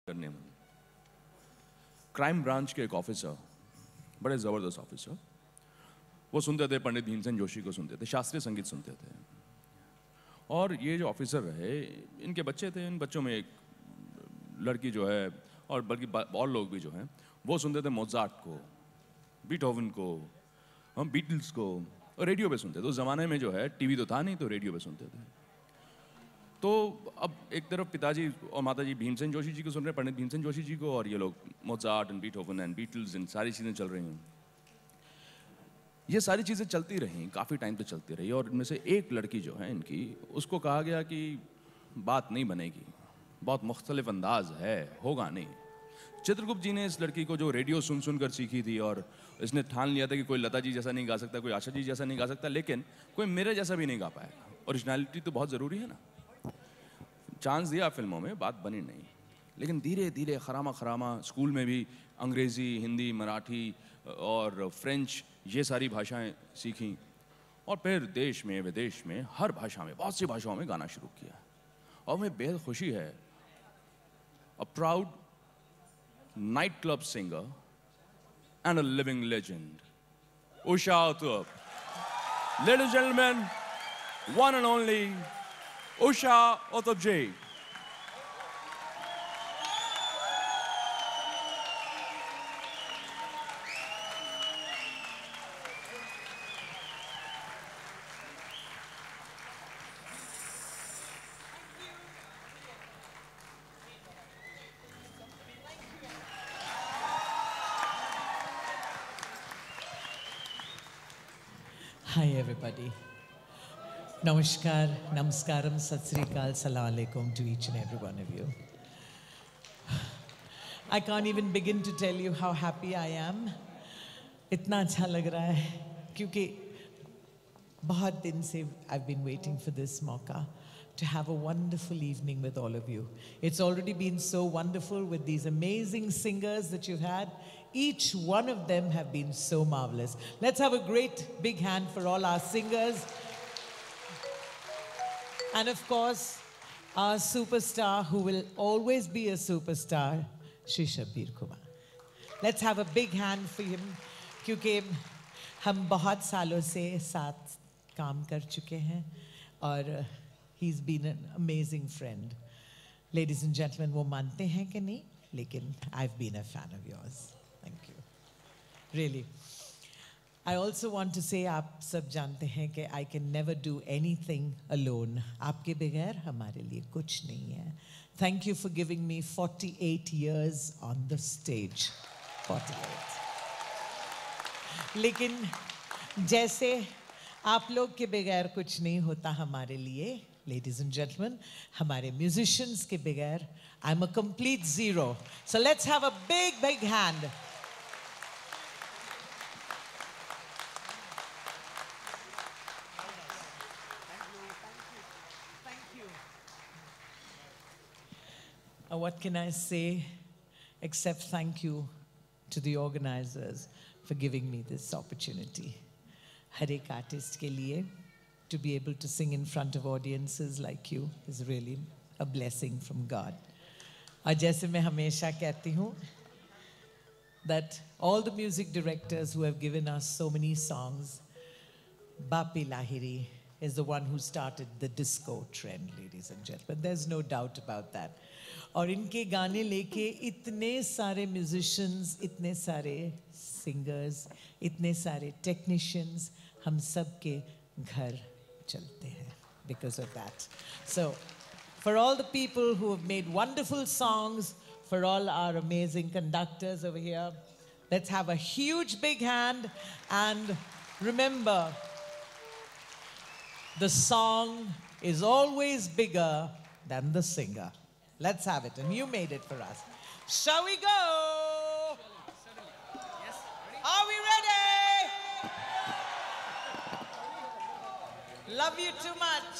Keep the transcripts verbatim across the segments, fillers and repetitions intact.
करने में crime branch के एक ऑफिसर, बड़े ज़बरदस्त ऑफिसर, वो सुनते थे पंडित भीमसेन जोशी को, सुनते थे, शास्त्रीय संगीत सुनते थे। और ये जो ऑफिसर रहे, इनके बच्चे थे, इन बच्चों में एक लड़की जो है, और बल्कि और लोग भी जो हैं, वो सुनते थे मोज़ार्ट को, बीटहोवन को, हम बीटल्स को, और रेडियो पे सुनते थे। उस ज़माने में जो है टीवी तो था नहीं, तो रेडियो पे सुनते थे। तो अब एक तरफ पिताजी और माताजी भीमसेन जोशी जी को सुन रहे हैं, पंडित भीमसेन जोशी जी को, और ये लोग Mozart and Beethoven and Beatles and सारी चीज़ें चल रही हैं। ये सारी चीज़ें चलती रहीं, काफ़ी टाइम तक चलती रही, और इनमें से एक लड़की जो है इनकी, उसको कहा गया कि बात नहीं बनेगी, बहुत मुख्तलिफ अंदाज है, होगा नहीं। चित्रगुप्त जी ने इस लड़की को जो रेडियो सुन सुन कर सीखी थी, और इसने ठान लिया था कि कोई लता जी जैसा नहीं गा सकता, कोई आशा जी जैसा नहीं गा सकता, लेकिन कोई मेरे जैसा भी नहीं गा पाएगा। ओरिजिनलिटी तो बहुत ज़रूरी है ना। चांस दिया फिल्मों में, बात बनी नहीं, लेकिन धीरे धीरे खरामा खरामा स्कूल में भी अंग्रेज़ी, हिंदी, मराठी और फ्रेंच, ये सारी भाषाएं सीखी, और फिर देश में विदेश में हर भाषा में, बहुत सी भाषाओं में गाना शुरू किया। और मुझे बेहद खुशी है, a proud night club singer and a living legend, Usha Uthup. Ladies and gentleman, one and only Usha Uttup ji. Hi everybody. Namaskar, Namaskaram, Sat Sri Akal, Salam Alaikum to each and every one of you. I can't even begin to tell you how happy I am. इतना अच्छा लग रहा है क्योंकि बहुत दिन से I've been waiting for this mauka to have a wonderful evening with all of you. It's already been so wonderful with these amazing singers that you've had. Each one of them have been so marvelous. Let's have a great big hand for all our singers. And of course, our superstar, who will always be a superstar, Shri Shabbir Kumar. Let's have a big hand for him, क्योंकि हम बहुत सालों से साथ काम कर चुके हैं, और he's been an amazing friend. Ladies and gentlemen, वो मानते हैं कि नहीं, लेकिन I've been a fan of yours. Thank you. Really. I also want to say, आप सब जानते हैं कि I can never do anything alone. आपके बगैर हमारे लिए कुछ नहीं है. Thank you for giving me forty-eight years on the stage. forty-eight. लेकिन जैसे आप लोग के बगैर कुछ नहीं होता हमारे लिए, ladies and gentlemen, हमारे musicians के बगैर I'm a complete zero. So let's have a big, big hand. What can I say except thank you to the organizers for giving me this opportunity. हर एक artist के लिए to be able to sing in front of audiences like you is really a blessing from God. और जैसे मैं हमेशा कहती हूँ that all the music directors who have given us so many songs, Bapi Lahiri is the one who started the disco trend, ladies and gentlemen. There's no doubt about that. और इनके गाने लेके इतने सारे musicians, इतने सारे singers, इतने सारे technicians, हम सब के घर चलते हैं because of that. So, for all the people who have made wonderful songs, for all our amazing conductors over here, let's have a huge big hand, and remember, the song is always bigger than the singer. Let's have it, and you made it for us. Shall we go? Yes. Are we ready? Love you too much.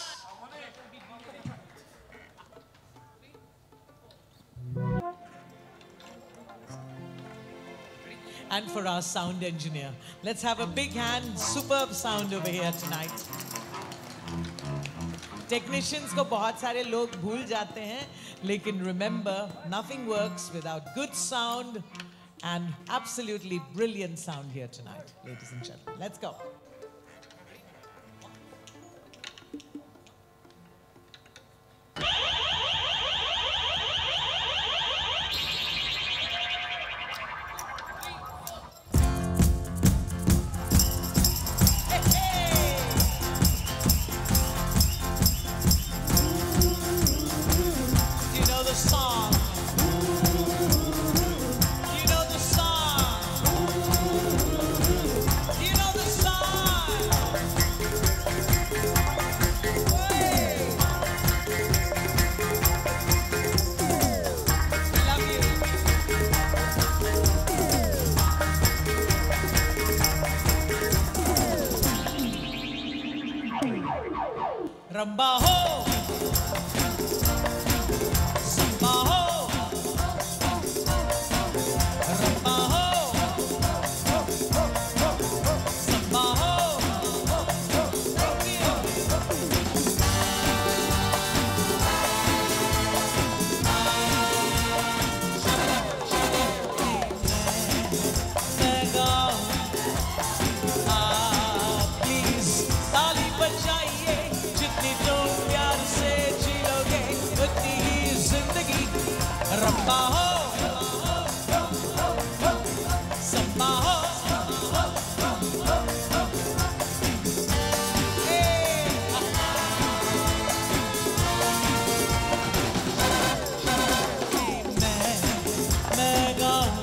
And for our sound engineer, let's have a big hand. Superb sound over here tonight. Technicians को बहुत सारे लोग भूल जाते हैं, लेकिन remember, nothing works without good sound and absolutely brilliant sound here tonight, ladies and gentlemen. Let's go. Ramba ho, samba ho, ramba ho, samba ho. मैं गाऊं, आप प्लीज ताली बजाइए, जितनी तुम प्यार से जी लोगे उतनी ही जिंदगी। रब्बा हो, सब्बा हो, मैं मैं गाऊं,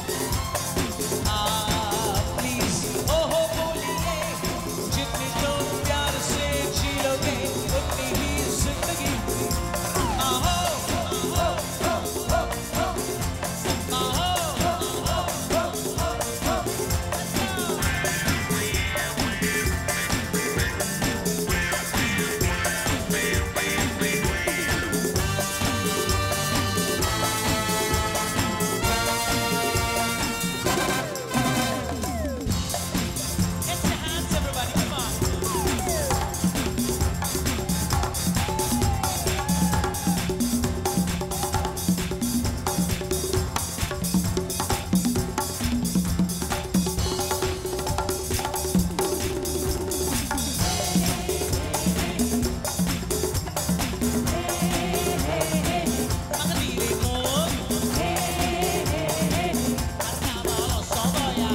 आप प्लीज ओहो बोलिए, जितनी तुम प्यार से जी लोगे उतनी ही जिंदगी। आहो, आहो, get your hands, everybody, come on. Magdire mo, arcava lo soboya.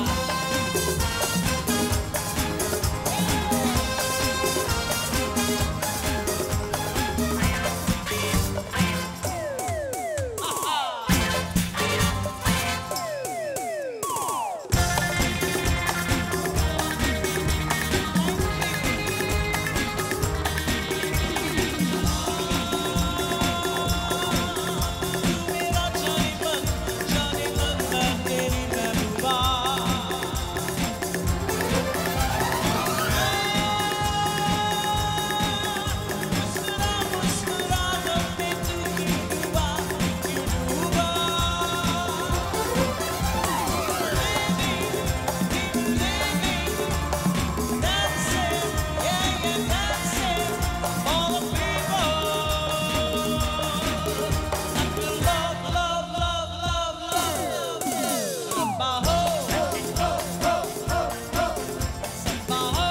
मेरा जाने मन, जाने मन मैं तेरी महबूबा। मुस्कुरा मुस्कुरा जब मैं तू क्यों डूबा, क्यों डूबा। Dancing, yeah, yeah, dancing for the people. Love, love, love, love, love. Ramba ho, samba ho.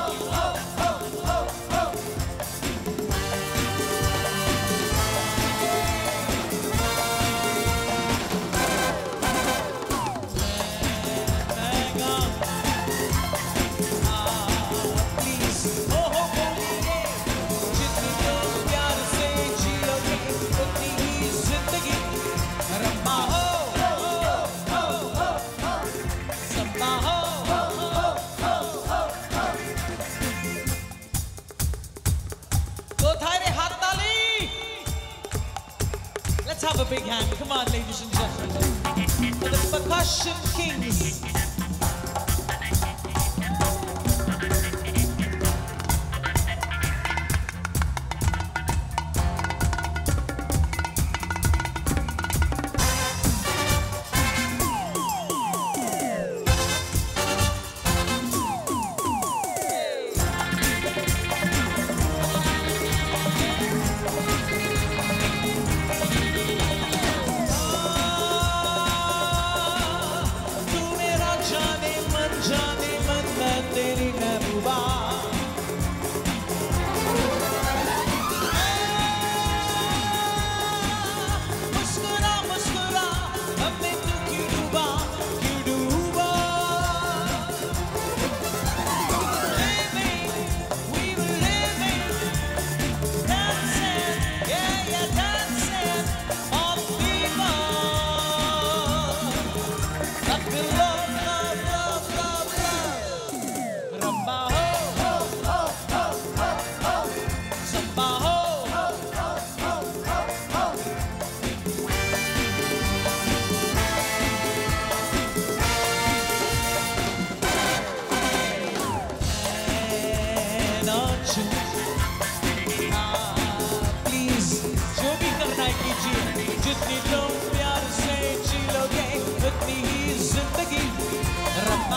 मैं गाऊं, आप प्लीज ओहो बोलिए, जितनी तुम प्यार से जी लोगे उतनी ही जिंदगी। रब्बा हो, सब्बा हो। तो थारे हाथ ताली। Let's have a big hand. Come on, ladies and gentlemen, for the percussion kings.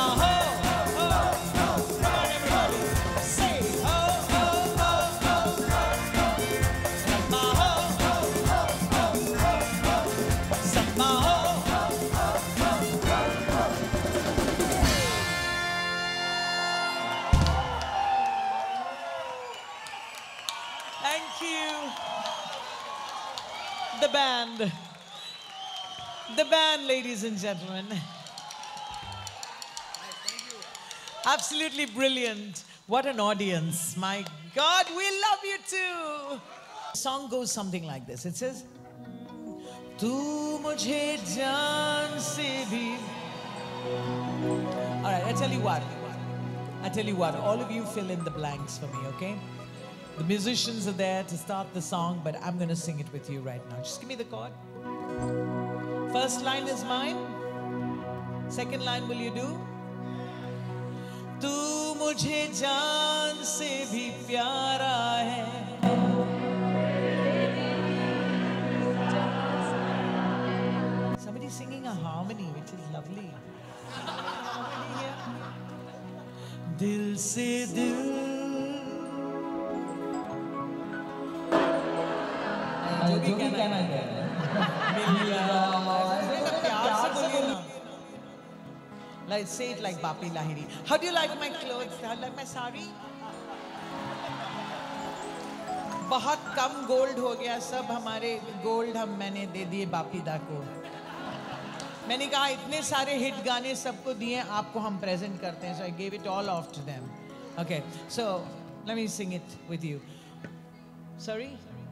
ho, ho, ho. Come on, everybody. Say ho, ho, ho, ho. Samma ho, ho, ho, ho, ho. Samma ho. Thank you. The band. The band, ladies and gentlemen. Absolutely brilliant. What an audience. My God, we love you too. The song goes something like this. It says, Tu mujhe jaan se bhi. All right, I tell you what. I tell you what, all of you fill in the blanks for me, okay? The musicians are there to start the song, but I'm going to sing it with you right now. Just give me the chord. First line is mine. Second line will you do? Tu mujhe jaan se bhi pyara hai. Somebody's singing a harmony, which is lovely. Harmony here. Dil se dil. जो भी कहना है प्यार से बोलिए ना. Like say it like Bapi Lahiri. How do you like my clothes? How do you like my sari? बहुत कम gold हो गया, सब हमारे गोल्ड हम मैंने दे दिए बापीदा को. मैंने कहा इतने सारे हिट गाने सबको दिए, आपको हम प्रेजेंट करते हैं. So I gave it all off to them. Okay, so let me sing it with you. Sorry?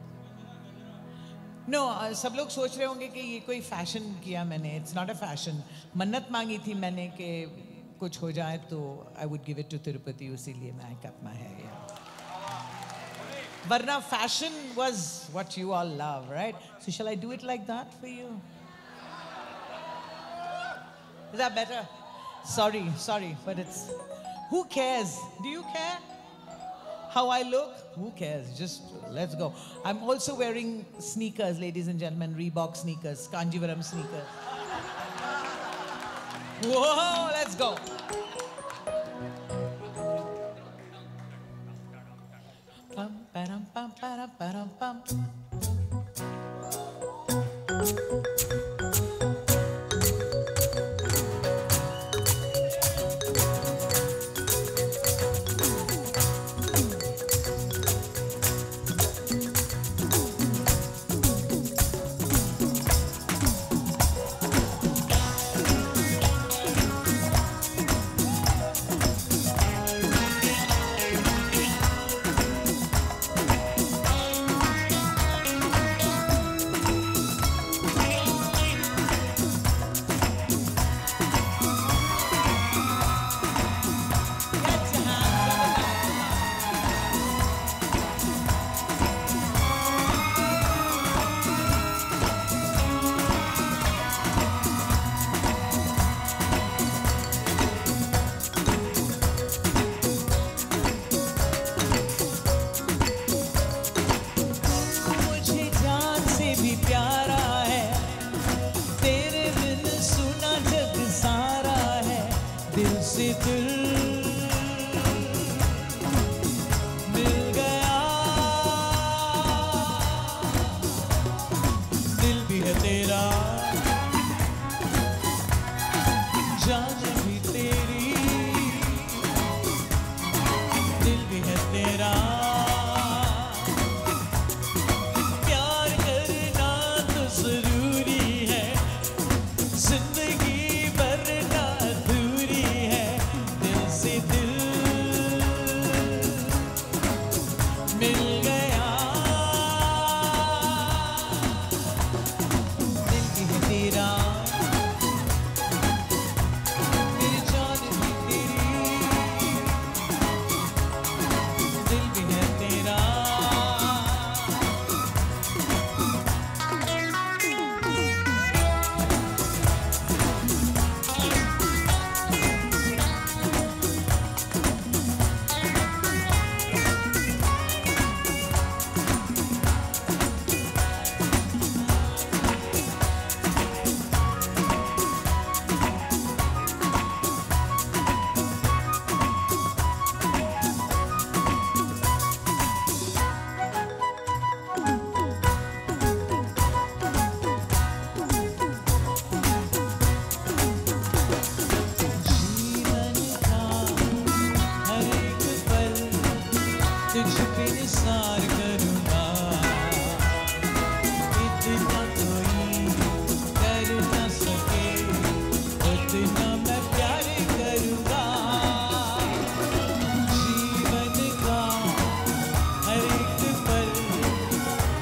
No no, uh, सब लोग सोच रहे होंगे कि ये कोई फैशन किया मैंने. It's not a fashion. मन्नत मांगी थी मैंने कि कुछ हो जाए तो I would give it to Tirupati, इसीलिए मैं कट माय हेयर. वरना fashion was what you all love, right? So shall I do it like that for you? Is that better? Sorry sorry but it's, who cares? Do you care how I look? Who cares? Just let's go. I'm also wearing sneakers, ladies and gentlemen, Reebok sneakers, Kanjivaram sneakers. Whoa, let's go. Pam, param, pam, param, param, pam.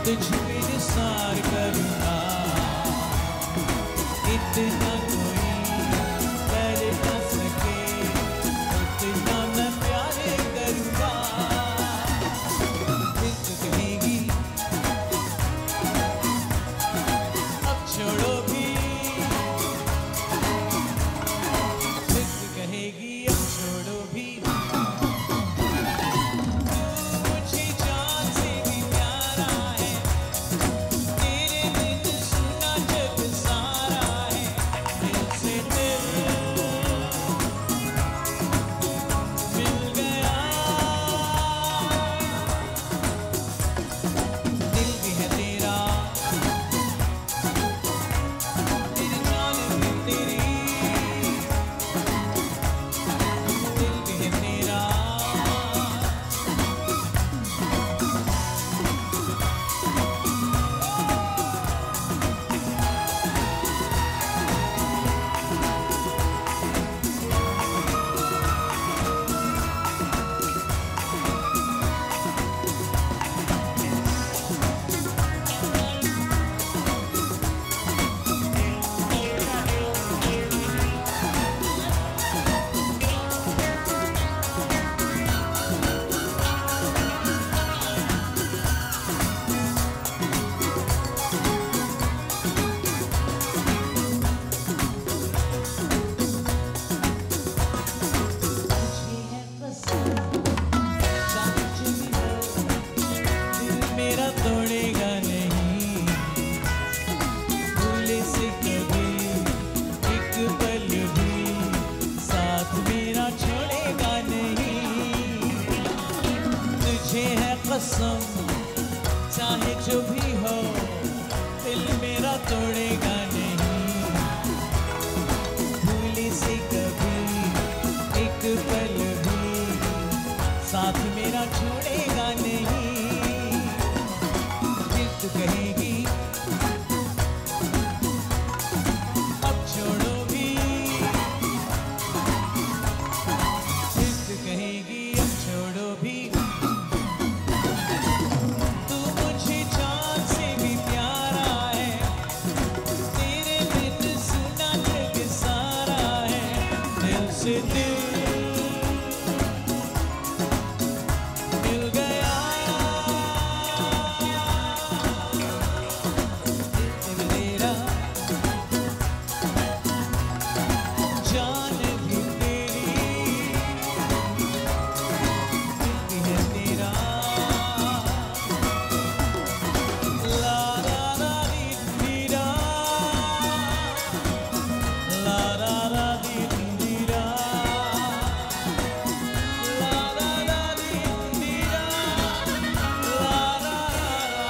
तुझ पे निसार करूँगा, इतना कोई कर न सके, उतना मैं प्यार करूँगा। फिर तो कहेगी अब छोड़ो भी, फिर तो कहेगी अब छोड़ो भी। मुझे जान से भी प्यारा है, तेरे बिन सुना जग सारा है। दिल से दिल मिल गया, दिल भी है तेरा, तेरी जान भी तेरी, दिल भी है तेरा। दिल मेरा तोड़ेगा नहीं, भूले से कभी एक पल भी साथ मेरा छोड़ेगा नहीं। तुझे है कसम, चाहे जो भी हो, दिल मेरा तोड़ेगा नहीं, भूले से कभी एक पल भी साथ मेरा छोड़ेगा नहीं। फिर तो कहेगी अब छोड़ो भी, फिर तो कहेगी अब छोड़ो भी। तू मुझे जान से भी प्यारा है, तेरे बिन सुना जग सारा है। दिल से दिल मिल गया, दिल मेरा, जान भी तेरी, दिल भी है तेरा। ला ला ला दी दी रा, ला ला ला दी दी रा, ला ला ला दी दी रा, ला ला ला ला।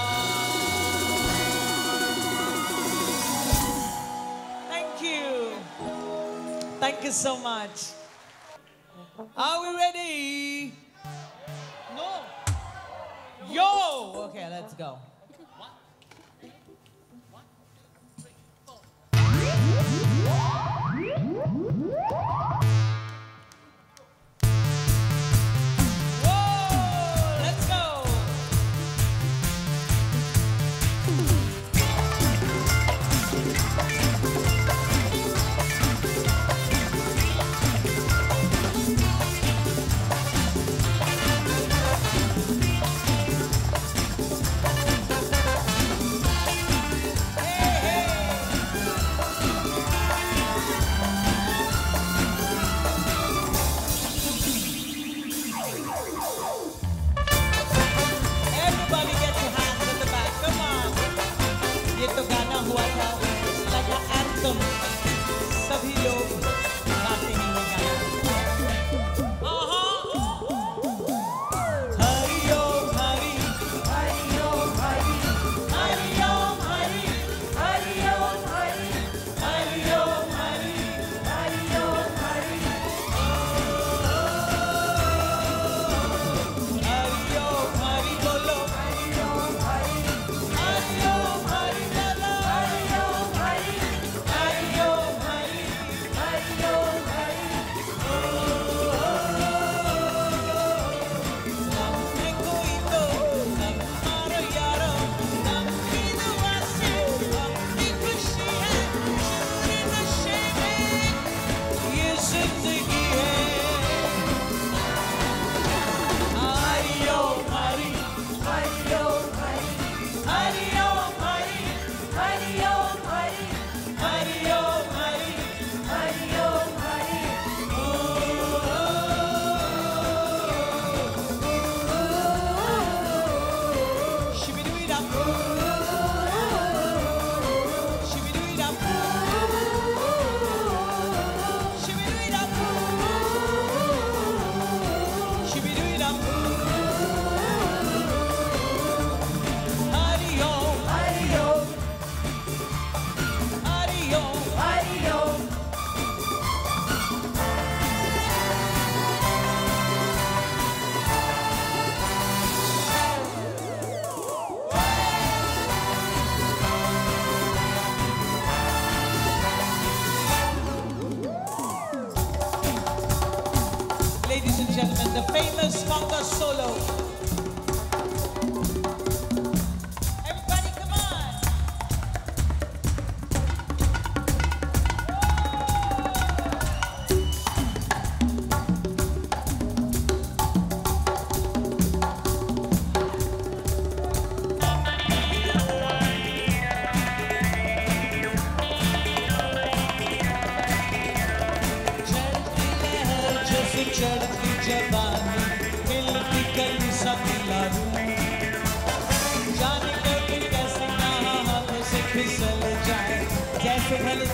Thank you. Thank you so much. Are we ready? No. Yo. Okay, let's go. Whoa, let's go. Hey, hey.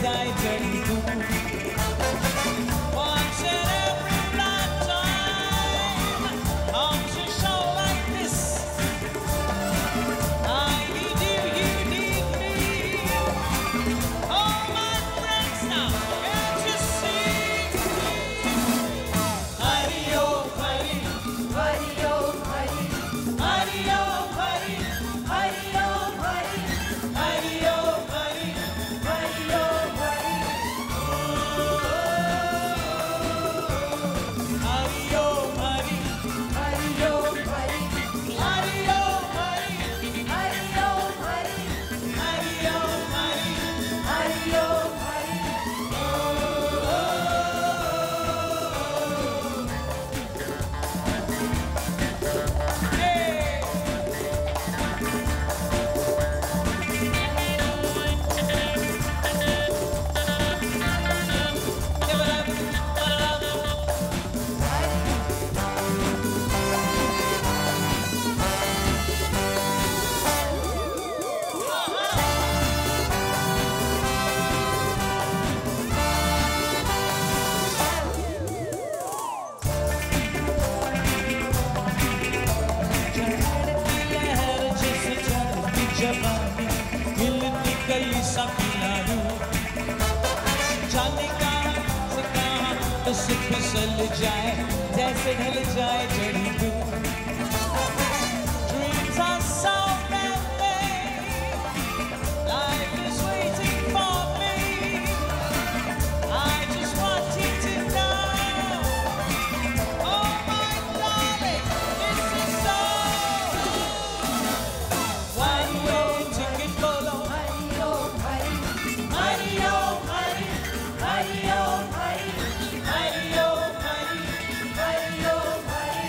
जाए जड़ी तू once in every lifetime comes a show like this. I need you, you need me. Oh my friends, now can't you see? Hari Om Hari, Hari Om Hari, Hari Om Hari, Hari Om Hari, Hari Om Hari, Hari Om Hari. Hari Om Hari, Hari Om Hari, Hari Om Hari, Hari Om Hari, Hari Om Hari, Hari Om Hari. Hey! जवानी मिलती कई सपनारू जाने का से कहाँ बस फिसल जाए जैसे ढल जाए जड़ी तू Dreams are so friendly Life is waiting for me I just want you to know Oh my darling this is so Hari Om ticket bolo Hari Om Hari Hari Om Hari Hari Om Hari Hari Om Hari Hari Om Hari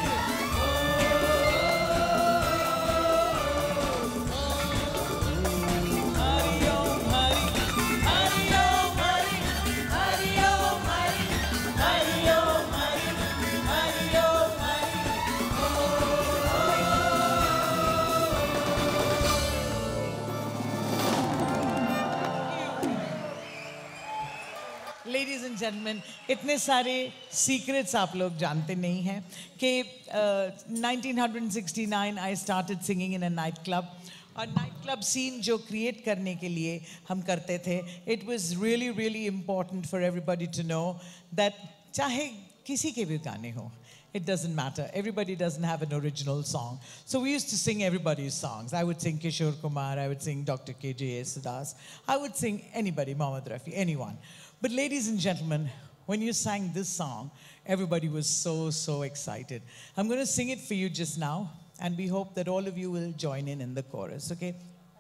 Hari Om Hari Hari Om Hari Hari Om Hari Hari Om Hari Hari Om Hari Ladies and gentlemen, इतने सारे secrets आप लोग जानते नहीं हैं कि uh, nineteen sixty-nine I started singing in a nightclub और nightclub scene जो create करने के लिए हम करते थे it was really really important for everybody to know that चाहे किसी के भी गाने हो it doesn't matter. Everybody doesn't have an original song. So we used to sing everybody's songs. I would sing Kishore Kumar, I would sing Doctor K J Yesudas, I would sing anybody, Mohammed Rafi, anyone. But ladies and gentlemen, when you sang this song, everybody was so, so excited. I'm going to sing it for you just now, and we hope that all of you will join in in the chorus, okay?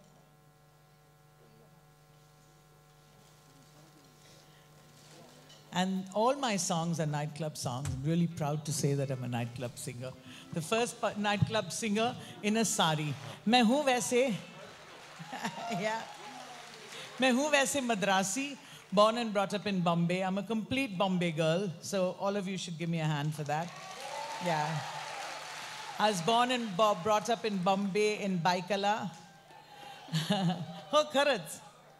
And all my songs are nightclub songs. I'm really proud to say that I'm a nightclub singer. The first pa- nightclub singer in a sari. मैं हूँ वैसे, yeah. मैं हूँ वैसे Madrasi, born and brought up in Bombay. I'm a complete Bombay girl, so all of you should give me a hand for that. Yeah. I was born and bo- brought up in Bombay, in Baikala. Oh, Kharaj.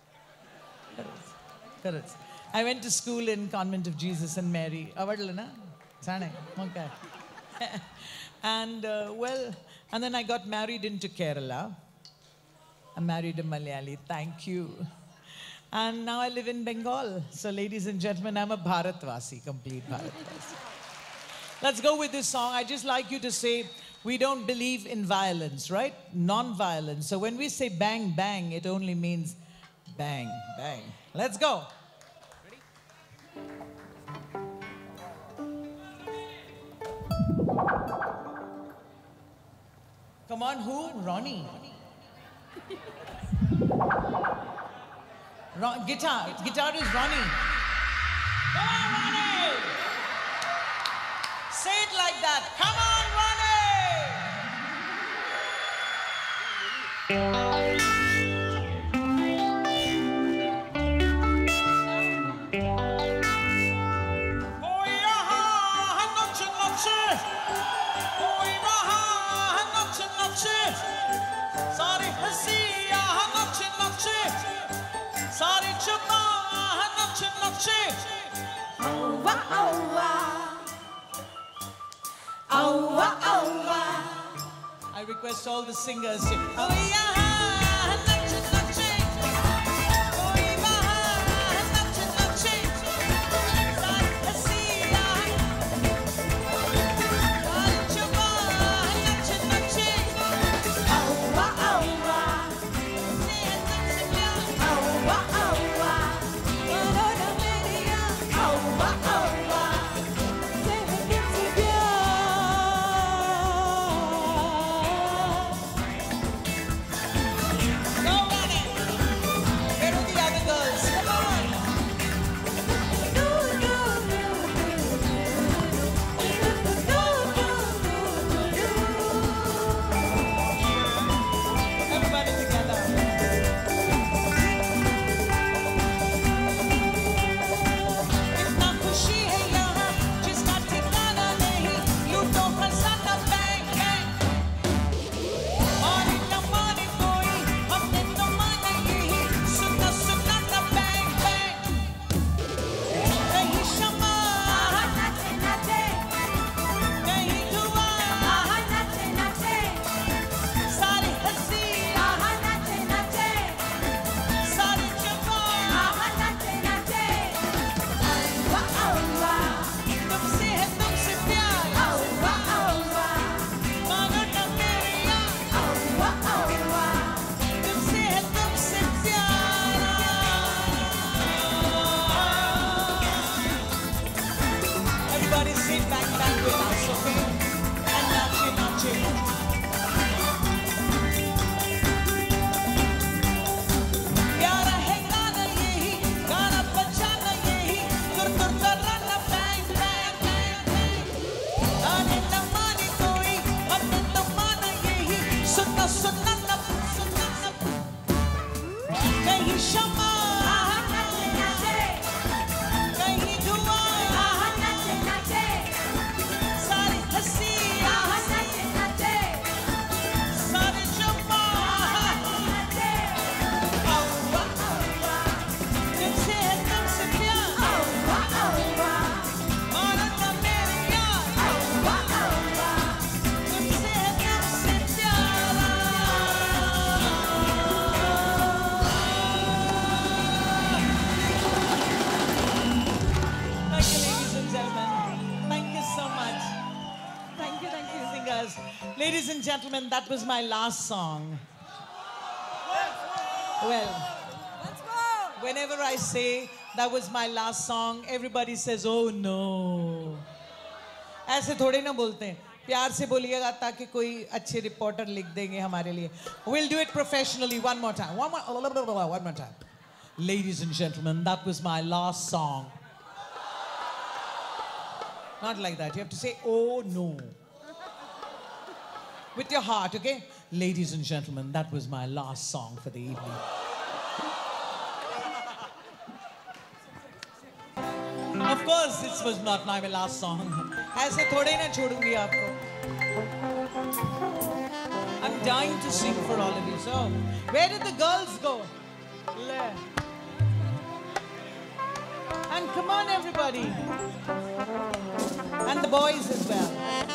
Kharaj. I went to school in Convent of Jesus and Mary. Avadlana? Sane. Okay. And, uh, well, and then I got married into Kerala. I married a Malayali. Thank you. And now I live in Bengal. So, ladies and gentlemen, I'm a Bharatvasi, complete Bharatvasi. Let's go with this song. I just like you to say, we don't believe in violence, right? Non-violence. So when we say bang, bang, it only means bang, bang. Let's go. Come on, who? Ronnie. Ron- guitar. Guitar is Ronnie. Come on, Ronnie. Say it like that. Come on, Ronnie. सारी हंसी यहाँ नच नच सारी जुबान nache. Awa, awa. Awa, awa. I request all the singers to. Oh yeah, nache, nache. Oh yeah, nache, nache. Sari hasiya. Alchaba, nache, nache. Awa, awa. Awa, awa. Aurora Maria. Awa, awa. Ladies and gentlemen, that was my last song. Well, whenever I say that was my last song, everybody says, oh no. ऐसे थोड़े ना बोलते हैं. प्यार से बोलिएगा ताकि कोई अच्छे रिपोर्टर लिख देंगे हमारे लिए. We'll do it professionally one more time. One more, one more time. Ladies and gentlemen, that was my last song. Not like that. You have to say, oh no. With your heart, okay? Ladies and gentlemen, that was my last song for the evening. Of course, this was not my last song. ऐसे थोड़े ना छोड़ूंगी आपको. I'm dying to sing for all of you. So, where did the girls go? Le. And come on, everybody. And the boys as well.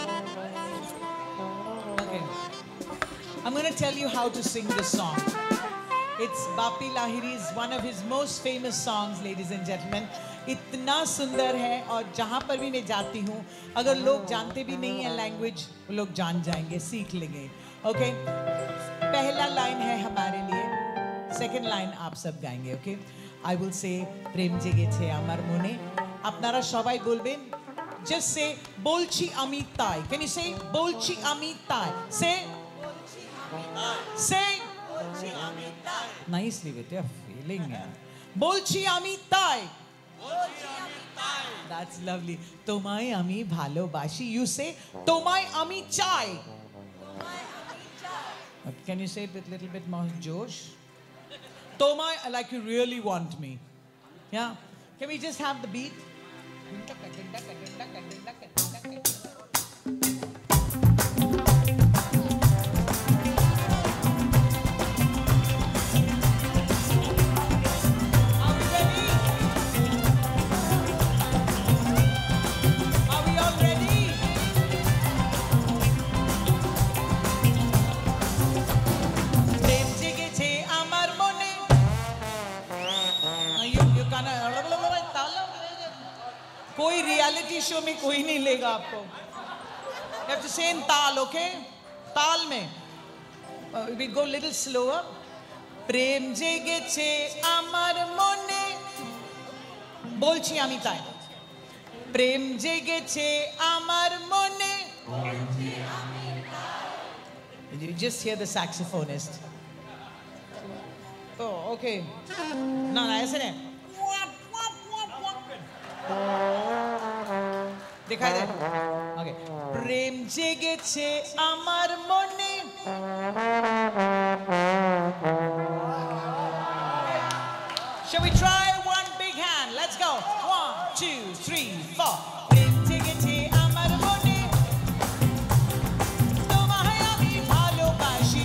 Okay. I'm going to tell you how to sing this song. It's Bapi Lahiri's one of his most famous songs, ladies and gentlemen. इतना सुंदर है और जहाँ पर भी मैं जाती हूँ अगर लोग जानते भी नहीं हैं लैंग्वेज वो लोग जान जाएंगे सीख लेंगे ओके पहला लाइन है हमारे लिए सेकंड लाइन आप सब गाएंगे ओके आई विल से प्रेम জেগেছে আমার মনে আপনারা সবাই বলবেন just say বলছি আমি তাই can you say বলছি আমি তাই say say বলছি আমি তাই nicely with your feeling বলছি আমি তাই That's lovely. Tomai ami bhalobashi. You say Tomai ami chai. Tomai ami chai. Can you say it with a little bit more josh? Tomai, like you really want me. Yeah. Can we just have the beat? Reality show में कोई नहीं लेगा आपको. You have to say in ताल, okay? ताल में. Uh, we go a little slower. প্রেম জেগেছে আমার মনে. বলছি আমি তাই. প্রেম জেগেছে আমার মনে. You just hear the saxophonist. Oh, okay. No, no, ऐसे नहीं. दिखाई दे. Okay. प्रेम জেগেছে আমার মনে. Shall we try one big hand? Let's go. One, two, three, four. প্রেম জেগেছে আমার মনে. তোমায় আমি ভালোবাসি.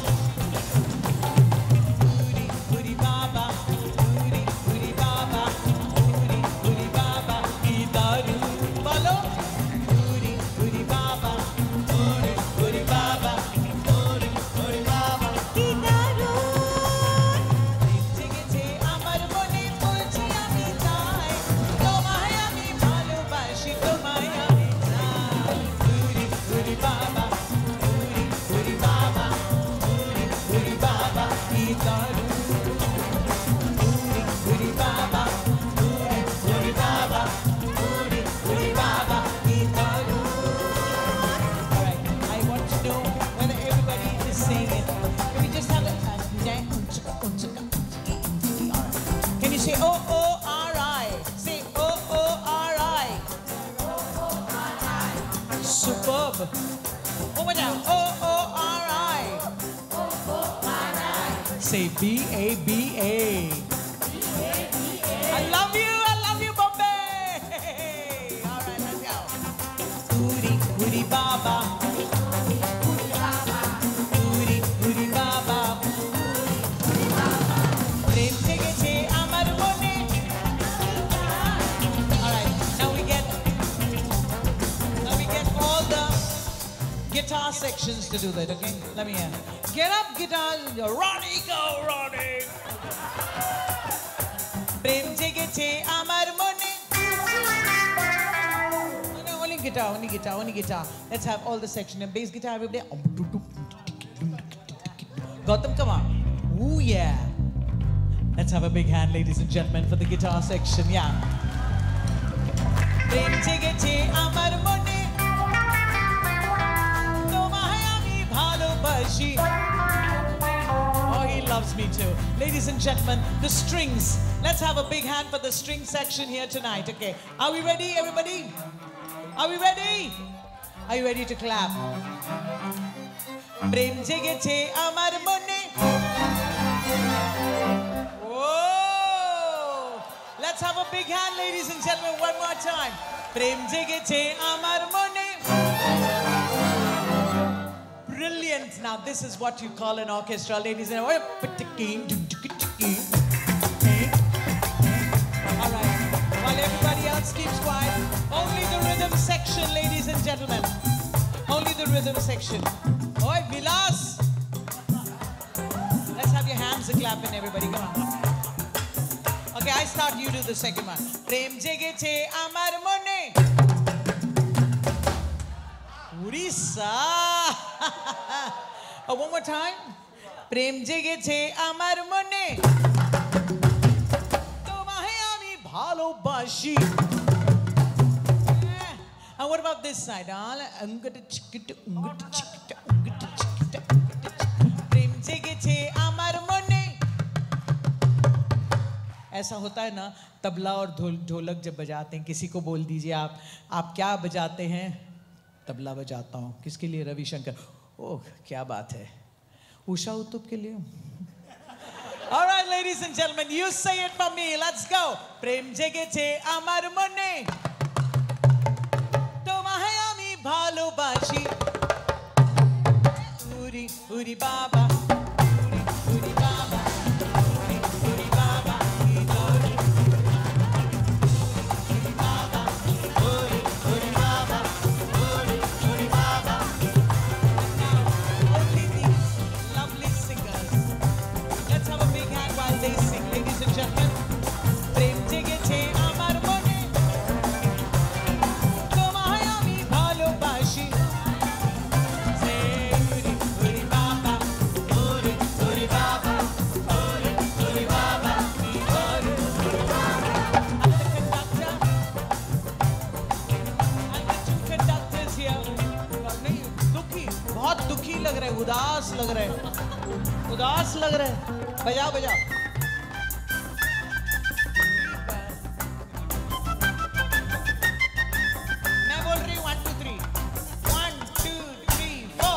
Uri, uri baba, uri, uri baba, uri, uri baba, ki daru. Bolo. Uri, uri baba, uri, uri baba, uri, uri baba, ki daru. প্রেম জেগেছে আমার মনে, বলছি আমি তাই। তোমায় আমি ভালোবাসি, তোমায় আমি চাই। Uri, uri baba, uri, uri baba, uri, uri baba, ki daru. Uri, uri baba, uri, uri baba, uri, uri baba, ki daru. All right, I want to know whether everybody is saying it. Can we just have a uh, all right. Can you say O O R I? Say O O R I. Superb. One more time. O O R I. Say B A B A. I love you. I love you, Bombay. All right, let's go. Uri, uri baba. Uri, uri baba. প্রেম জেগেছে আমার মনে. All right, now we get now we get all the guitar sections to do that, okay? Let me hear. Get up, guitar. Ronnie, go, Ronnie. প্রেম জেগেছে আমার মনে. No, no, only guitar, only guitar, only guitar. Let's have all the section. And bass guitar, everybody. Gautam, come on. Ooh, yeah. Let's have a big hand, ladies and gentlemen, for the guitar section. Yeah. প্রেম জেগেছে আমার মনে. তোমায় আমি ভালোবাসি. Oh, he loves me too. Ladies and gentlemen, the strings. Let's have a big hand for the string section here tonight. Okay. Are we ready, everybody? Are we ready? Are you ready to clap? প্রেম জেগেছে আমার মনে. Whoa! Let's have a big hand, ladies and gentlemen, one more time. প্রেম জেগেছে আমার মনে. Brilliant. Now this is what you call an orchestra, ladies and gentlemen. All right. While everybody else keeps quiet, only the rhythm section, ladies and gentlemen. Only the rhythm section. Oi, Vilas. Let's have your hands a clapping, everybody. Come on. Okay, I start, you do the second one. Prem jegece amar mone. Urisa. Oh, one more time. Prem jegece amar mone. Tomahe ami bhalobashi. And what about this side? Ungata chikita, ungata chikita, ungata chikita, ungata chikita. Prem jegece amar mone. ऐसा होता है ना, तबला और ढोलक जब बजाते हैं, किसी को बोल दीजिए आप आप क्या बजाते हैं? तबला बजाता हूँ. किसके लिए? रविशंकर. ओह, क्या बात है. उषा उत्तुप के लिए. All right, ladies and gentlemen, you say it for me. Let's go. प्रेम জেগেছে আমার মনে. তোমায় আমি ভালোবাসি. উরি উরি বাবা. উরি উরি বাবা. উরি উরি বাবা. Gentlemen, prem jegece amar mone. उदास लग रहे, उदास लग रहे। बजाओ बजाओ। मैं बोल रही हूँ one two three, one two three four.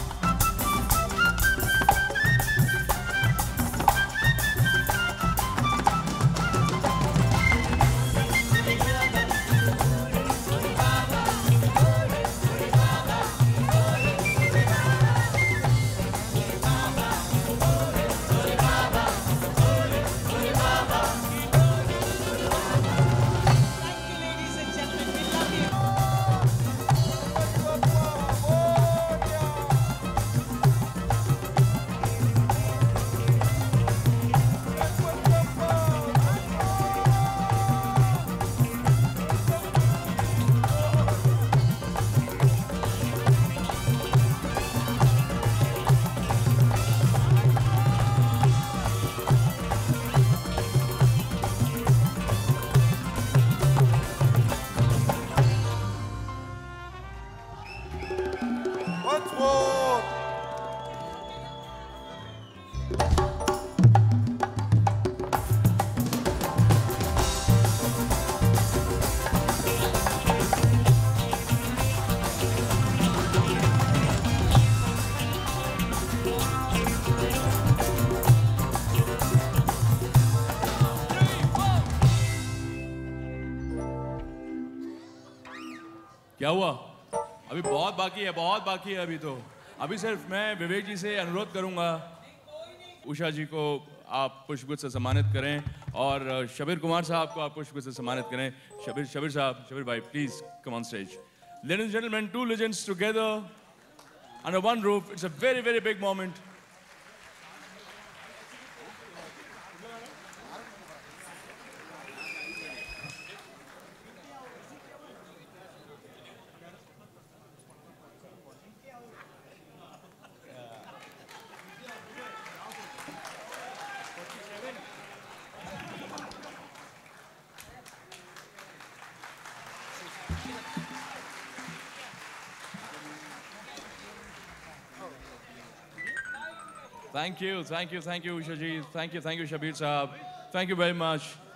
Once more. क्या हुआ? अभी बहुत बाकी है, बहुत बाकी है अभी तो। अभी सिर्फ मैं विवेक जी से अनुरोध करूंगा, उषा जी को आप पुष्पगुच्छ से सम्मानित करें और शबीर कुमार साहब को आप पुष्पगुच्छ से सम्मानित करें। शबीर शबीर साहब, शबीर भाई, please come on stage. Ladies and gentleman, two legends together under one roof. It's a very very big moment. Thank you, thank you, thank you, Usha ji. Thank you, thank you, Shabir Saab. Thank you very much.